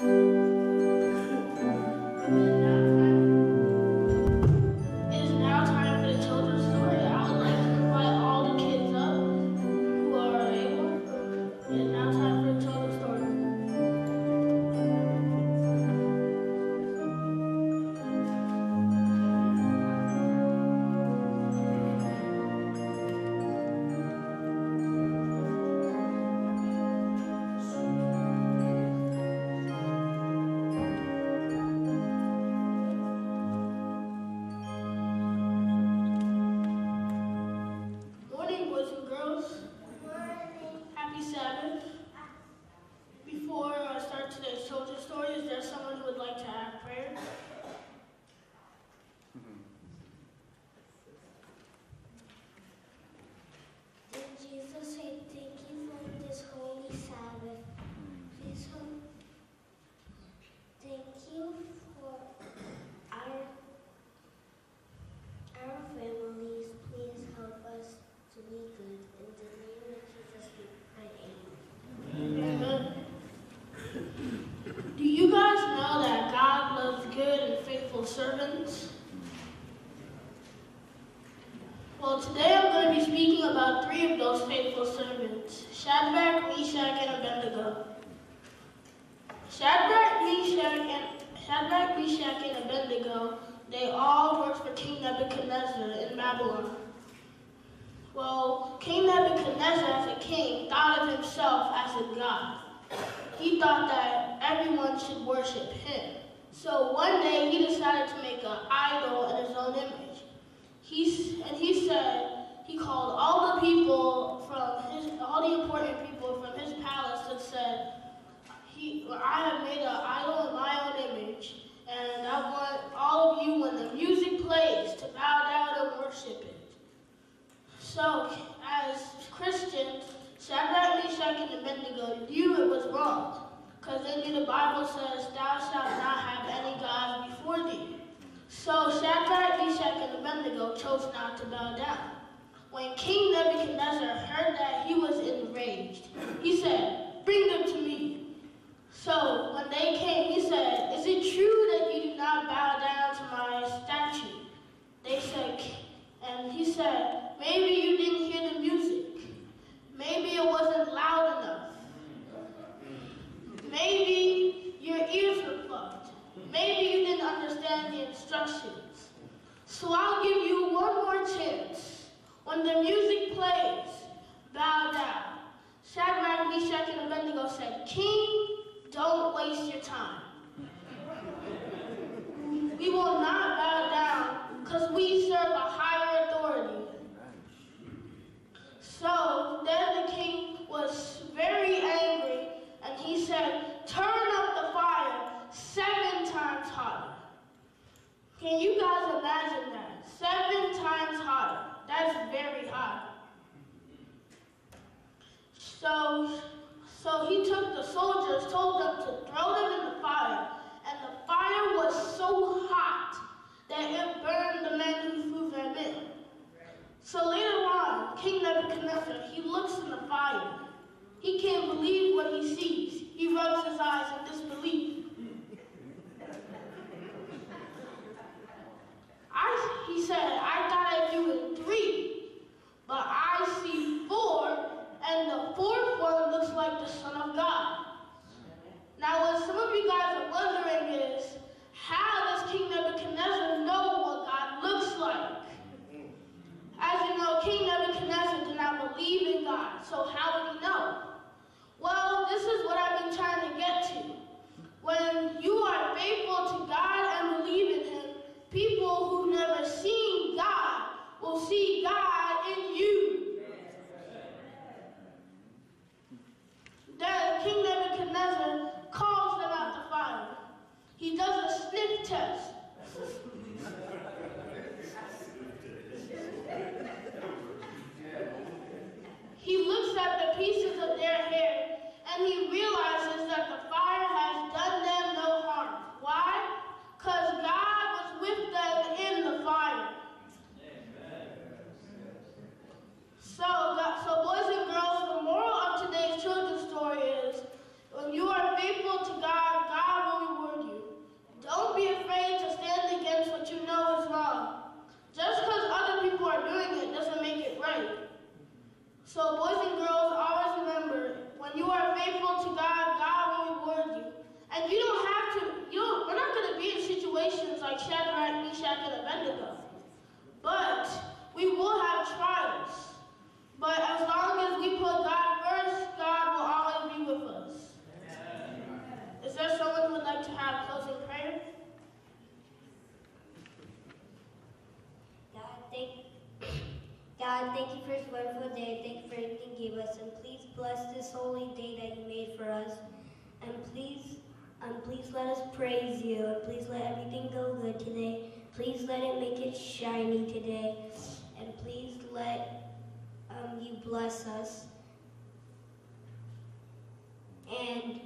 It is now time for the children's story. I would like to invite all the kids up who are able. It is now time for the children's story. Morning, boys and girls. Happy Sabbath. Before I start today's children's story, is there someone who would like to have prayer? Dear Jesus, I thank you for this holy Sabbath. Please thank you for our families. Please help us to be good. In the name of Jesus, we pray. Amen. Amen. Do you guys know that God loves good and faithful servants? Well, today I'm going to be speaking about three of those faithful servants, Shadrach, Meshach, and Abednego. Shadrach, Meshach, and Abednego, they all worked for King Nebuchadnezzar in Babylon. Well, King Nebuchadnezzar, as a king, thought of himself as a god. He thought that everyone should worship him. So one day he decided to make an idol in his own image. He called all the people all the important people from his palace and said, I have made an idol in my own image, and I want all of you, when the music plays, to bow down and worship it. So, as Christians, Shadrach, Meshach, and Abednego knew it was wrong, because they knew the Bible says, thou shalt not have any gods before thee. So Shadrach, Meshach, and Abednego chose not to bow down. When King Nebuchadnezzar heard that, he was enraged. He said, bring them to me. So when they came, he said, is it true that you do not bow down to my statue? They said, and he said, maybe you didn't hear the music. Maybe it wasn't loud enough. Maybe your ears were plugged. Maybe you didn't understand the instructions. So I'll give you one more chance. When the music plays, bow down. Shadrach, Meshach, and Abednego said, King, don't waste your time. We will not bow down because we serve a higher authority. So then the king was very angry, and he said, turn up the fire 7 times hotter. Can you guys imagine that? 7 times hotter. That's very hot. So he took the soldiers, told them to throw them in the fire, and the fire was so hot that it burned the men who threw them in. So later on, King Nebuchadnezzar, he looks in the fire. He can't believe what he sees. He rubs his eyes in disbelief. He said, I thought I knew in 3, but I see 4, and the 4th one looks like the Son of God. Now, what some of you guys are wondering is, how does King Nebuchadnezzar know what God looks like? As you know, King Nebuchadnezzar did not believe in God, so how would he know? Well, this is what I've been trying to get to. When you are faithful to God and believe in him, people who've never seen God will see God in you. Then King Nebuchadnezzar calls them out the fire. He does a sniff test. He looks at the Meshach, and Abednego. But we will have trials. But as long as we put God first, God will always be with us. Is there someone who would like to have closing prayer? God, thank you for this wonderful day. Thank you for everything you gave us. And please bless this holy day that you made for us. And please let us praise you. And please let everything go good today. Please let it make it shiny today. And please let you bless us. And